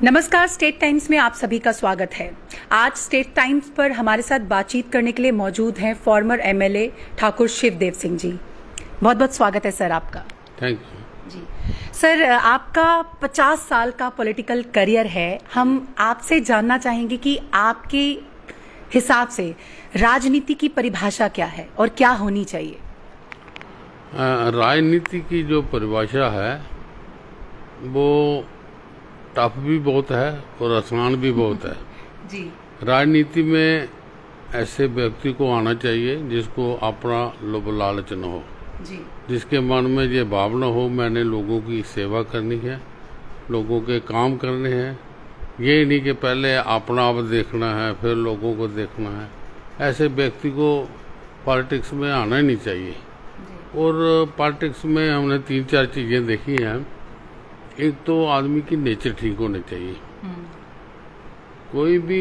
नमस्कार, state times में आप सभी का स्वागत है। आज स्टेट टाइम्स पर हमारे साथ बातचीत करने के लिए मौजूद हैं फॉर्मर एमएलए ठाकुर शिवदेव सिंह जी। बहुत बहुत स्वागत है सर आपका। Thank you ji. सर, आपका 50 साल का पॉलिटिकल करियर है। हम आपसे जानना चाहेंगे कि आपके हिसाब से राजनीति की परिभाषा क्या है और क्या होनी चाहिए? राजनीति की जो परिभाषा है वो टफ भी बहुत है और आसान भी बहुत है। जी। राजनीति में ऐसे व्यक्ति को आना चाहिए जिसको अपना लोभ लालच न हो, जी। जिसके मन में ये भावना हो मैंने लोगों की सेवा करनी है, लोगों के काम करने हैं। ये नहीं कि पहले अपना आप देखना है फिर लोगों को देखना है। ऐसे व्यक्ति को पॉलिटिक्स में आना ही नहीं चाहिए। और पॉलिटिक्स में हमने 3-4 चीज़ें देखी हैं। एक तो आदमी की नेचर ठीक होनी चाहिए। कोई भी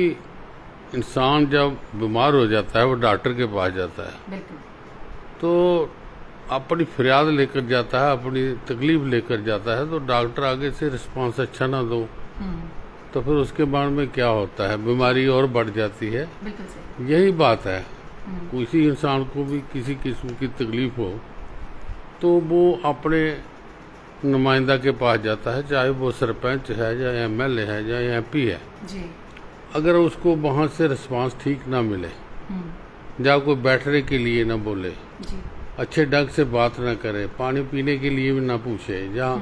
इंसान जब बीमार हो जाता है वो डॉक्टर के पास जाता है, तो अपनी फरियाद लेकर जाता है, अपनी तकलीफ लेकर जाता है। तो डॉक्टर आगे से रिस्पांस अच्छा ना दो तो फिर उसके बाद में क्या होता है, बीमारी और बढ़ जाती है। यही बात है, किसी इंसान को भी किसी किस्म की तकलीफ हो तो वो अपने नुमाइंदा के पास जाता है, चाहे वो सरपंच है या एमएलए है या एमपी है। जी। अगर उसको वहाँ से रिस्पांस ठीक ना मिले, या कोई बैठने के लिए ना बोले, जी। अच्छे ढंग से बात ना करे, पानी पीने के लिए भी ना पूछे, या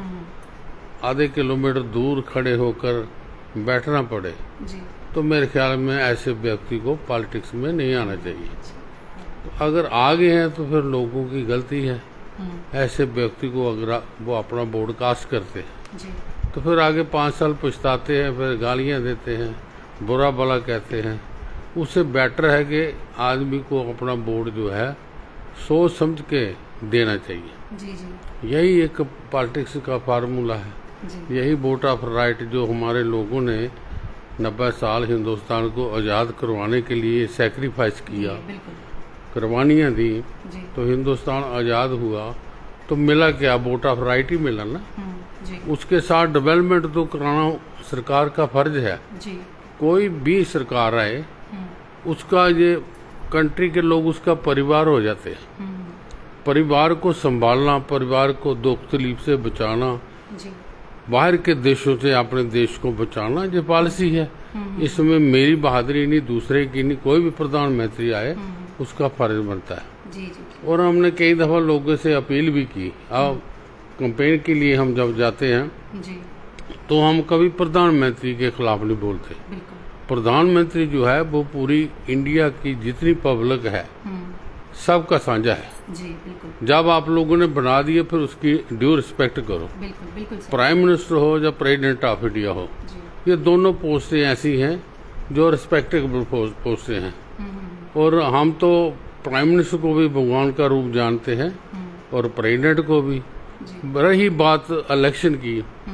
आधे किलोमीटर दूर खड़े होकर बैठना पड़े, जी। तो मेरे ख्याल में ऐसे व्यक्ति को पॉलिटिक्स में नहीं आना चाहिए। तो अगर आ गए हैं तो फिर लोगों की गलती है। ऐसे व्यक्ति को अगर वो अपना बोर्ड कास्ट करते हैं जी। तो फिर आगे 5 साल पछताते हैं, फिर गालियां देते हैं, बुरा भला कहते हैं। उससे बेटर है कि आदमी को अपना बोर्ड जो है सोच समझ के देना चाहिए। जी जी। यही एक पॉलिटिक्स का फार्मूला है जी। यही वोट ऑफ राइट जो हमारे लोगों ने 90 साल हिंदुस्तान को आज़ाद करवाने के लिए सेक्रीफाइस किया, कुर्बानियाँ दी, तो हिंदुस्तान आज़ाद हुआ। तो मिला क्या? वोट ऑफ राइट ही मिला ना। जी। उसके साथ डेवलपमेंट तो कराना सरकार का फर्ज है। जी। कोई भी सरकार आए उसका ये कंट्री के लोग उसका परिवार हो जाते हैं। परिवार को संभालना, परिवार को दुख तकलीफ से बचाना, जी। बाहर के देशों से अपने देश को बचाना, ये पॉलिसी है। इसमें मेरी बहादुरी नहीं, दूसरे की नहीं, कोई भी प्रधानमंत्री आए उसका फर्ज बनता है। जी जी। और हमने कई दफा लोगों से अपील भी की। अब कैंपेन के लिए हम जब जाते हैं जी। तो हम कभी प्रधानमंत्री के खिलाफ नहीं बोलते। प्रधानमंत्री जो है वो पूरी इंडिया की जितनी पब्लिक है सबका साझा है। जी, बिल्कुल। जब आप लोगों ने बना दिए फिर उसकी ड्यू रिस्पेक्ट करो। बिल्कुल बिल्कुल। प्राइम मिनिस्टर हो या प्रेसिडेंट ऑफ इंडिया हो, ये दोनों पोस्टें ऐसी हैं जो रिस्पेक्टेबल पोस्टें हैं। और हम तो प्राइम मिनिस्टर को भी भगवान का रूप जानते हैं और प्रेसिडेंट को भी। रही बात इलेक्शन की,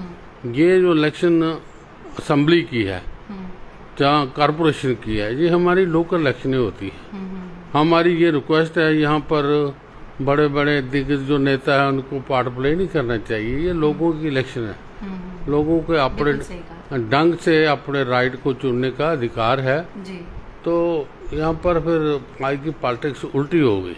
ये जो इलेक्शन असेंबली की है जहाँ कारपोरेशन की है, ये हमारी लोकल इलेक्शनें होती है। हमारी ये रिक्वेस्ट है, यहाँ पर बड़े बड़े दिग्गज जो नेता है उनको पार्ट प्ले नहीं करना चाहिए। ये लोगों की इलेक्शन है, लोगों के अपने ढंग से अपने राइट को चुनने का अधिकार है। जी। तो यहाँ पर फिर आज की पॉलिटिक्स उल्टी हो गई।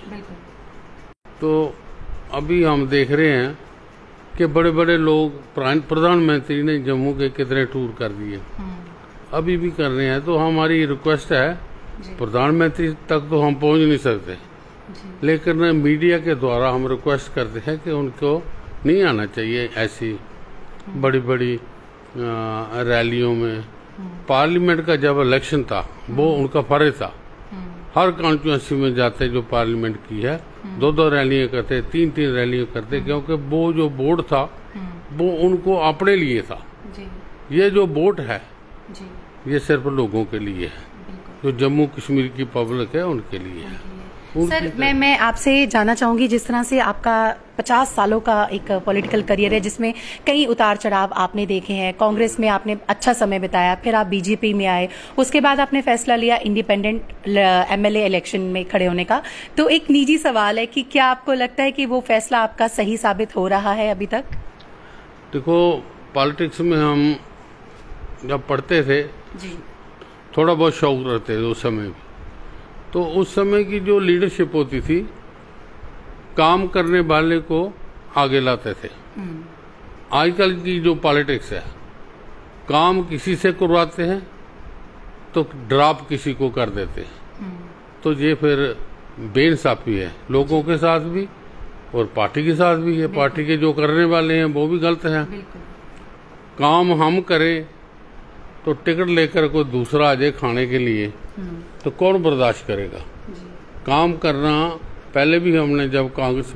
तो अभी हम देख रहे हैं कि बड़े बड़े लोग, प्रधानमंत्री ने जम्मू के कितने टूर कर दिए, अभी भी कर रहे हैं। तो हमारी रिक्वेस्ट है, प्रधानमंत्री तक तो हम पहुंच नहीं सकते, लेकिन मीडिया के द्वारा हम रिक्वेस्ट करते हैं कि उनको नहीं आना चाहिए ऐसी बड़ी बड़ी रैलियों में। पार्लियामेंट का जब इलेक्शन था वो उनका फर्ज था। हर कॉन्स्टिट्यूंसी में जाते जो पार्लियामेंट की है, 2-2 रैलियां करते, 3-3 रैलियां करते, क्योंकि वो जो बोर्ड था वो उनको अपने लिए था। ये जो वोट है ये सिर्फ लोगों के लिए है, जो जम्मू कश्मीर की पब्लिक है उनके लिए है। सर, मैं आपसे जानना चाहूंगी, जिस तरह से आपका 50 सालों का एक पॉलिटिकल करियर है जिसमें कई उतार चढ़ाव आपने देखे हैं। कांग्रेस में आपने अच्छा समय बिताया, फिर आप बीजेपी में आए, उसके बाद आपने फैसला लिया इंडिपेंडेंट एमएलए इलेक्शन में खड़े होने का। तो एक निजी सवाल है कि क्या आपको लगता है कि वो फैसला आपका सही साबित हो रहा है अभी तक? देखो, पॉलिटिक्स में हम जब पढ़ते थे जी। थोड़ा बहुत शौक रहते थे उस समय भी, तो उस समय की जो लीडरशिप होती थी काम करने वाले को आगे लाते थे। आजकल की जो पॉलिटिक्स है, काम किसी से करवाते हैं तो ड्रॉप किसी को कर देते हैं, तो ये फिर बेइंसाफी है लोगों के साथ भी और पार्टी के साथ भी है। पार्टी के जो करने वाले हैं वो भी गलत हैं। काम हम करें तो टिकट लेकर कोई दूसरा आ जाए खाने के लिए तो कौन बर्दाश्त करेगा। काम करना पहले भी हमने जब कांग्रेस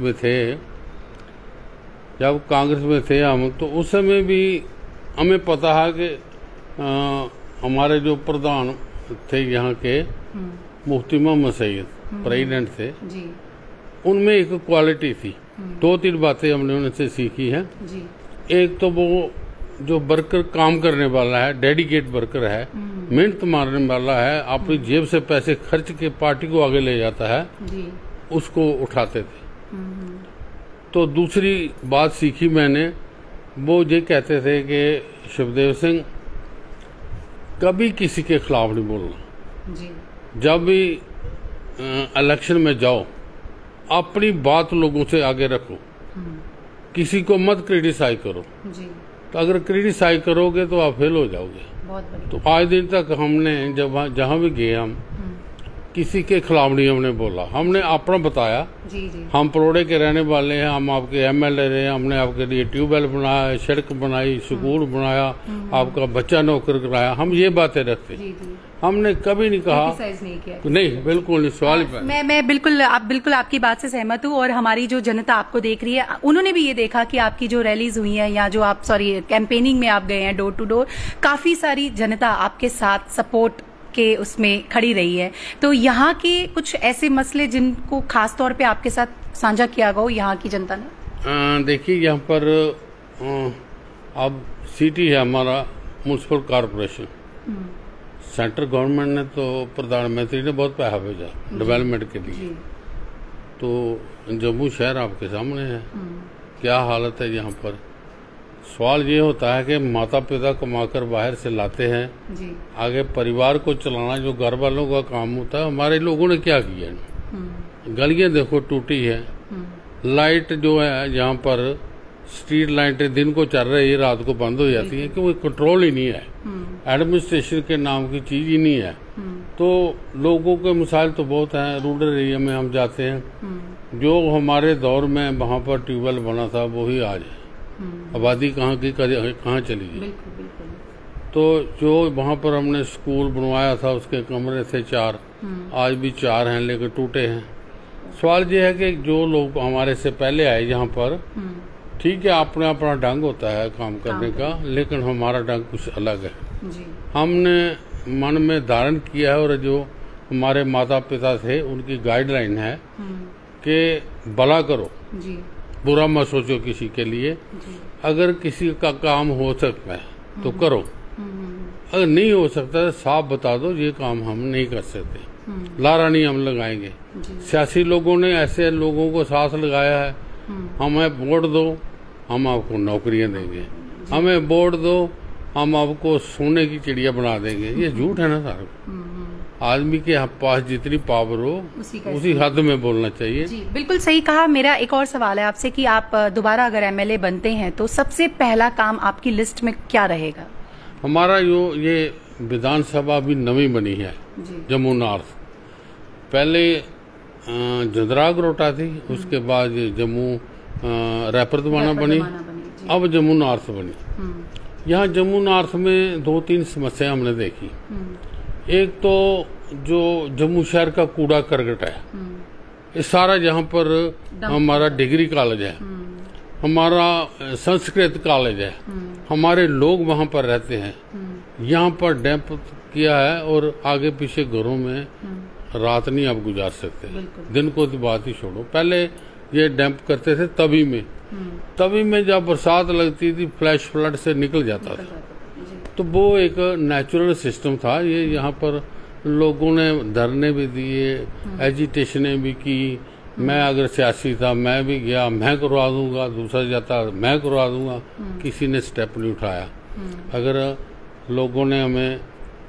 में थे हम, तो उस समय भी हमें पता है कि हमारे जो प्रधान थे यहाँ के मुफ्ती मोहम्मद सईद प्रेसिडेंट थे, उनमें एक क्वालिटी थी। 2-3 बातें हमने उनसे सीखी हैं। एक तो वो जो वर्कर काम करने वाला है, डेडिकेट वर्कर है, मेहनत मारने वाला है, अपनी जेब से पैसे खर्च के पार्टी को आगे ले जाता है, उसको उठाते थे। तो दूसरी बात सीखी मैंने, वो ये कहते थे कि शिवदेव सिंह कभी किसी के खिलाफ नहीं बोलना। जब भी इलेक्शन में जाओ अपनी बात लोगों से आगे रखो, किसी को मत क्रिटिसाइज करो। तो अगर क्रिटिसाइज करोगे तो आप फेल हो जाओगे। तो आज दिन तक हमने जब जहाँ भी गए हम किसी के खिलाफ नहीं हमने बोला, हमने अपना बताया। हम परोड़े के रहने वाले हैं, हम आपके एमएलए रहे, हमने आपके लिए ट्यूबवेल बनाया, सड़क बनाई, स्कूल बनाया, आपका बच्चा नौकर कराया, हम ये बातें रखते। हमने कभी नहीं कहा नहीं, बिल्कुल नहीं, सवाल ही। मैं बिल्कुल आपकी बात से सहमत हूँ। और हमारी जो जनता आपको देख रही है, उन्होंने भी ये देखा कि आपकी जो रैलीज हुई हैं या जो आप कैंपेनिंग में आप गए हैं डोर टू डोर, काफी सारी जनता आपके साथ सपोर्ट के उसमें खड़ी रही है। तो यहाँ के कुछ ऐसे मसले जिनको खास तौर पे आपके साथ साझा किया गया हो यहाँ की जनता ने? देखिए, यहाँ पर अब सिटी है हमारा म्यूनसिपल कॉरपोरेशन, सेंट्रल गवर्नमेंट ने तो प्रधानमंत्री ने बहुत पैसा भेजा डेवलपमेंट के लिए। तो जम्मू शहर आपके सामने है, क्या हालत है यहाँ पर। सवाल ये होता है कि माता पिता कमाकर बाहर से लाते हैं, आगे परिवार को चलाना जो घर वालों का काम होता है, हमारे लोगों ने क्या किया। गलियां देखो टूटी है, लाइट जो है यहाँ पर स्ट्रीट लाइटें दिन को चल रही है, रात को बंद हो जाती है, क्योंकि कंट्रोल ही नहीं है, एडमिनिस्ट्रेशन के नाम की चीज ही नहीं है। तो लोगों के मसाइल तो बहुत हैं। रूरल एरिया में हम जाते हैं, जो हमारे दौर में वहाँ पर ट्यूबवेल बना था वही आज है। आबादी कहाँ की कहाँ चली गई। तो जो वहाँ पर हमने स्कूल बनवाया था उसके कमरे थे 4, आज भी 4 हैं लेकिन टूटे हैं। सवाल ये है कि जो लोग हमारे से पहले आए यहाँ पर, ठीक है, अपना अपना ढंग होता है काम करने का, लेकिन हमारा ढंग कुछ अलग है। हमने मन में धारण किया है और जो हमारे माता पिता थे उनकी गाइडलाइन है कि भला करो, बुरा मत सोचो किसी के लिए। अगर किसी का काम हो सकता है तो करो, अगर नहीं हो सकता तो साफ बता दो ये काम हम नहीं कर सकते, लारा नहीं हम लगाएंगे। सियासी लोगों ने ऐसे लोगों को साथ लगाया है, हमें वोट दो हम आपको नौकरियां देंगे, हमें वोट दो हम आपको सोने की चिड़िया बना देंगे। ये झूठ है ना सारा। आदमी के पास जितनी पावर हो उसी हद में बोलना चाहिए। जी, बिल्कुल सही कहा। मेरा एक और सवाल है आपसे कि आप दोबारा अगर एमएलए बनते हैं तो सबसे पहला काम आपकी लिस्ट में क्या रहेगा? हमारा ये विधानसभा भी नवी बनी है जम्मू नॉर्थ। पहले जंदरा गरोटा थी, उसके बाद जम्मू रैपरदवाना बनी, अब जम्मू नॉर्थ बनी। यहाँ जम्मू नॉर्थ में 2-3 समस्या हमने देखी। एक तो जो जम्मू शहर का कूड़ा करकट है, ये सारा जहाँ पर हमारा डिग्री कॉलेज है, हमारा संस्कृत कॉलेज है, हमारे लोग वहाँ पर रहते हैं, यहाँ पर डैम्प किया है और आगे पीछे घरों में रात नहीं आप गुजार सकते, दिन को तो बात ही छोड़ो। पहले ये डैम्प करते थे तभी में जब बरसात लगती थी फ्लैश फ्लड से निकल जाता था। तो वो एक नेचुरल सिस्टम था। ये यहाँ पर लोगों ने धरने भी दिए, एजिटेशनें भी की। मैं अगर सियासी था मैं भी गया, मैं करवा दूंगा, दूसरा जाता मैं करवा दूंगा, किसी ने स्टेप नहीं उठाया। अगर लोगों ने हमें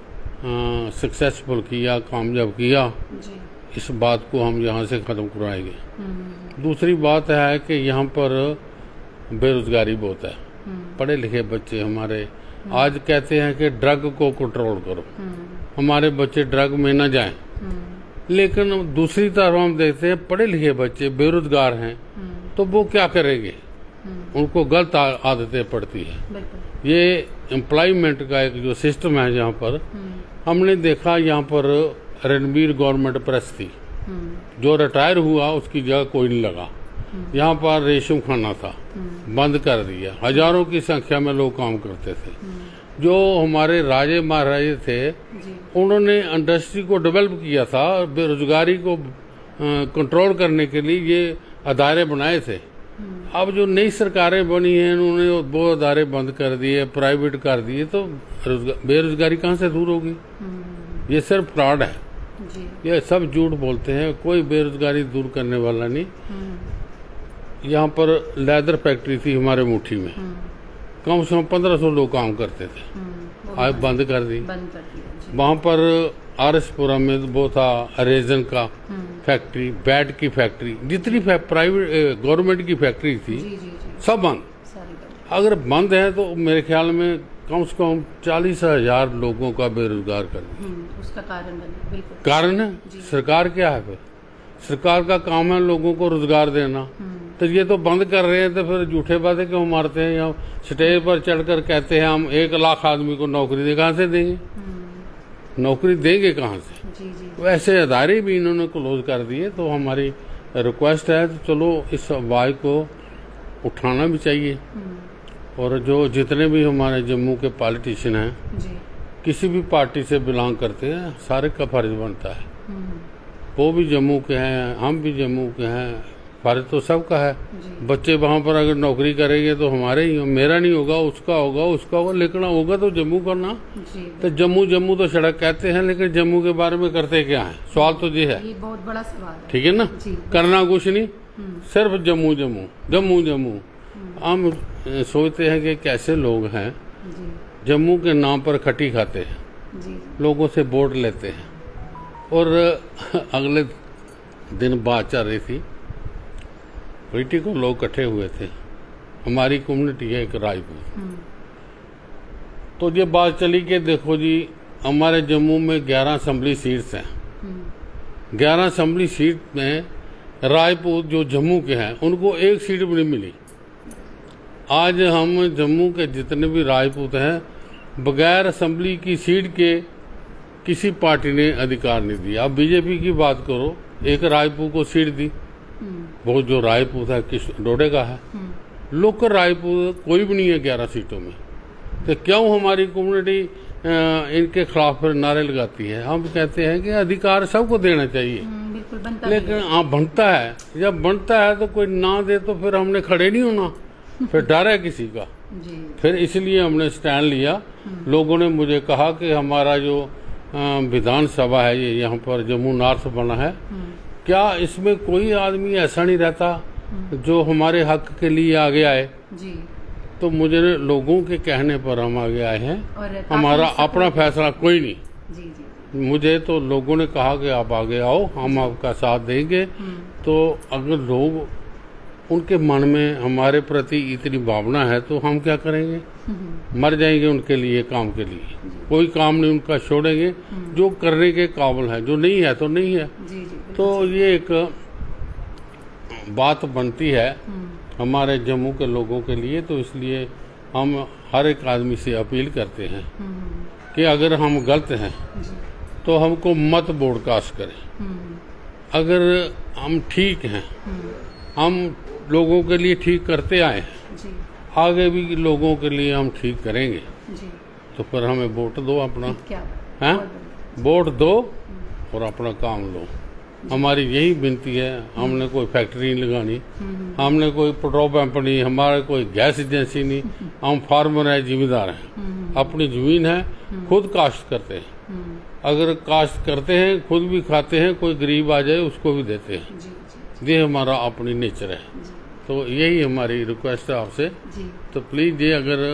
सक्सेसफुल किया, कामयाब किया, जी। इस बात को हम यहाँ से ख़त्म करवाएंगे। दूसरी बात है कि यहाँ पर बेरोजगारी बहुत है। पढ़े लिखे बच्चे हमारे आज कहते हैं कि ड्रग को कंट्रोल करो, हमारे बच्चे ड्रग में न जाएं। लेकिन दूसरी तरफ हम देखते हैं पढ़े लिखे बच्चे बेरोजगार हैं, तो वो क्या करेंगे? उनको गलत आदतें पड़ती है। ये एम्प्लॉयमेंट का एक जो सिस्टम है यहाँ पर, हमने देखा यहाँ पर रणबीर गवर्नमेंट प्रेस थी, जो रिटायर हुआ उसकी जगह कोई नहीं लगा। यहाँ पर रेशम खाना था, बंद कर दिया। हजारों की संख्या में लोग काम करते थे। जो हमारे राजे महाराजे थे, उन्होंने इंडस्ट्री को डेवलप किया था, बेरोजगारी को कंट्रोल करने के लिए ये अदारे बनाए थे। अब जो नई सरकारें बनी हैं, उन्होंने वो अदारे बंद कर दिए, प्राइवेट कर दिए, तो बेरोजगारी कहाँ से दूर होगी? ये सिर्फ फ्रॉड है, ये सब झूठ बोलते हैं। कोई बेरोजगारी दूर करने वाला नहीं। यहाँ पर लेदर फैक्ट्री थी हमारे मुट्ठी में, कम से कम 1500 लोग काम करते थे, आज बंद कर दी। वहाँ पर आरएसपुरा में वो था रेजन का फैक्ट्री, बैट की फैक्ट्री, जितनी प्राइवेट गवर्नमेंट की फैक्ट्री थी सब बंद। अगर बंद है तो मेरे ख्याल में कम से कम 40,000 लोगों का बेरोजगार कर दिया। उसका कारण कारण है सरकार क्या है? फिर सरकार का काम है लोगों को रोजगार देना, तो ये तो बंद कर रहे हैं, तो फिर झूठे बातें क्यों मारते हैं? या स्टेज पर चढ़कर कहते हैं हम 1 लाख आदमी को नौकरी दे, कहाँ से देंगे? नौकरी देंगे कहाँ से? तो ऐसे अदारे भी इन्होंने क्लोज कर दिए। तो हमारी रिक्वेस्ट है, तो चलो इस आवाज को उठाना भी चाहिए। और जो जितने भी हमारे जम्मू के पॉलिटिशियन हैं, किसी भी पार्टी से बिलोंग करते हैं, सारे का फर्ज बनता है। वो भी जम्मू के हैं, हम भी जम्मू के हैं, फर्ज तो सबका है। बच्चे वहाँ पर अगर नौकरी करेंगे तो हमारे ही, मेरा नहीं होगा, उसका होगा, उसका होगा, लेकिन होगा तो जम्मू का ना। तो जम्मू तो सड़क कहते हैं, लेकिन जम्मू के बारे में करते क्या है? सवाल तो ये है। ये बहुत बड़ा सवाल है। ठीक है ना? करना कुछ नहीं, सिर्फ जम्मू। हम सोचते हैं कि कैसे लोग हैं, जम्मू के नाम पर खट्टी खाते हैं, लोगों से वोट लेते हैं। और अगले दिन बात चल रही थी, पॉलिटिकल लोग इकट्ठे हुए थे, हमारी कम्युनिटी है एक राजपूत। तो ये बात चली कि देखो जी, हमारे जम्मू में 11 असेंबली सीट्स हैं। 11 असेंबली सीट में राजपूत जो जम्मू के हैं, उनको एक सीट भी नहीं मिली। आज हम जम्मू के जितने भी राजपूत हैं, बगैर असेंबली की सीट के किसी पार्टी ने अधिकार नहीं दिया। अब बीजेपी की बात करो, एक राजपूत को सीट दी, वो जो राजपूत है किस डोडे का है, लोकल राजपूत कोई भी नहीं है 11 सीटों में। तो क्यों हमारी कम्युनिटी इनके खिलाफ फिर नारे लगाती है? हम कहते हैं कि अधिकार सबको देना चाहिए, लेकिन हाँ बनता है। जब बनता है तो कोई ना दे तो फिर हमने खड़े नहीं होना, फिर डर है किसी का। फिर इसलिए हमने स्टैंड लिया। लोगों ने मुझे कहा कि हमारा जो विधानसभा है, ये यहाँ पर जम्मू नॉर्थ बना है, क्या इसमें कोई आदमी ऐसा नहीं रहता जो हमारे हक के लिए आगे आए? तो मुझे लोगों के कहने पर हम आगे आए हैं। हमारा अपना फैसला कोई नहीं। मुझे तो लोगों ने कहा कि आप आगे आओ, हम आपका साथ देंगे। तो अगर लोग, उनके मन में हमारे प्रति इतनी भावना है, तो हम क्या करेंगे? मर जाएंगे उनके लिए, काम के लिए। कोई काम नहीं उनका छोड़ेंगे, जो करने के काबिल है। जो नहीं है तो नहीं है। तो ये एक बात बनती है हमारे जम्मू के लोगों के लिए। तो इसलिए हम हर एक आदमी से अपील करते हैं कि अगर हम गलत हैं तो हमको मत ब्रॉडकास्ट करें। अगर हम ठीक हैं, हम लोगों के लिए ठीक करते आए हैं, आगे भी लोगों के लिए हम ठीक करेंगे। तो फिर हमें वोट दो अपना, हैं? वोट दो और अपना काम लो। हमारी यही विनती है। हमने कोई फैक्ट्री नहीं लगानी, हमने कोई पेट्रोल पंप नहीं, हमारे कोई गैस एजेंसी नहीं। हम फार्मर हैं, जिम्मेदार हैं, अपनी जमीन है, खुद काश्त करते हैं। अगर काश्त करते हैं, खुद भी खाते हैं, कोई गरीब आ जाए उसको भी देते हैं। ये हमारा अपनी नेचर है। तो यही हमारी रिक्वेस्ट है आपसे। तो प्लीज ये अगर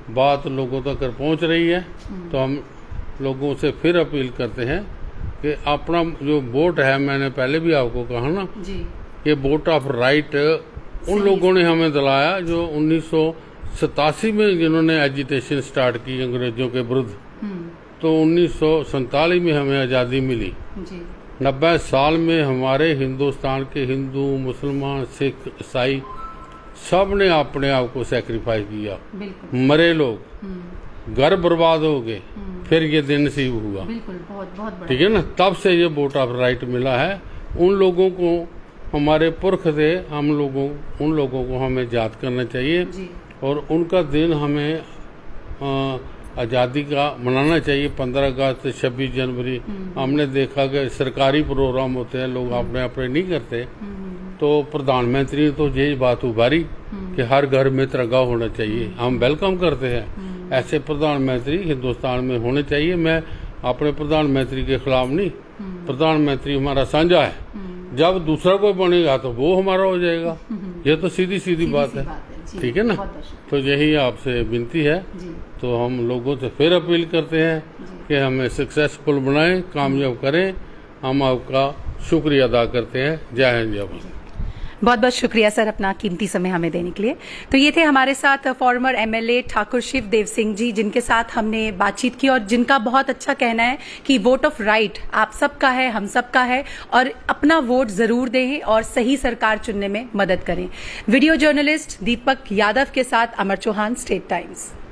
बात लोगों तक पहुंच रही है, तो हम लोगों से फिर अपील करते हैं कि अपना जो वोट है, मैंने पहले भी आपको कहा ना जी, ये वोट ऑफ राइट उन लोगों ने हमें दिलाया जो 1987 में जिन्होंने एजिटेशन स्टार्ट की अंग्रेजों के विरुद्ध, तो 1947 में हमें आज़ादी मिली जी। 90 साल में हमारे हिंदुस्तान के हिंदू, मुसलमान, सिख, ईसाई सब ने अपने आप को सेक्रीफाइस किया, मरे लोग, घर बर्बाद हो गए, फिर ये दिन नसीब हुआ। बिल्कुल, बहुत बहुत बड़ा। ठीक है ना, तब से ये वोट ऑफ राइट मिला है। उन लोगों को, हमारे पुरख थे, उन लोगों को हमें याद करना चाहिए जी। और उनका दिन हमें आज़ादी का मनाना चाहिए। 15 अगस्त, 26 जनवरी हमने देखा कि सरकारी प्रोग्राम होते हैं, लोग अपने अपने नहीं करते, तो प्रधानमंत्री ने तो यही बात उभारी कि हर घर में तिरंगा होना चाहिए। हम वेलकम करते हैं, ऐसे प्रधानमंत्री हिंदुस्तान में होने चाहिए। मैं अपने प्रधानमंत्री के खिलाफ नहीं, प्रधानमंत्री हमारा साझा है, जब दूसरा कोई बनेगा तो वो हमारा हो जाएगा। ये तो सीधी सीधी बात है, ठीक है ना। तो यही आपसे विनती है, तो हम लोगों से फिर अपील करते हैं कि हमें सक्सेसफुल बनाएं, कामयाब करें। हम आपका शुक्रिया अदा करते हैं। जय हिंद, जय भारत। बहुत बहुत शुक्रिया सर, अपना कीमती समय हमें देने के लिए। तो ये थे हमारे साथ फॉर्मर एमएलए ठाकुर शिवदेव सिंह जी, जिनके साथ हमने बातचीत की और जिनका बहुत अच्छा कहना है कि वोट ऑफ राइट आप सबका है, हम सबका है, और अपना वोट जरूर दें और सही सरकार चुनने में मदद करें। वीडियो जर्नलिस्ट दीपक यादव के साथ अमर चौहान, स्टेट टाइम्स।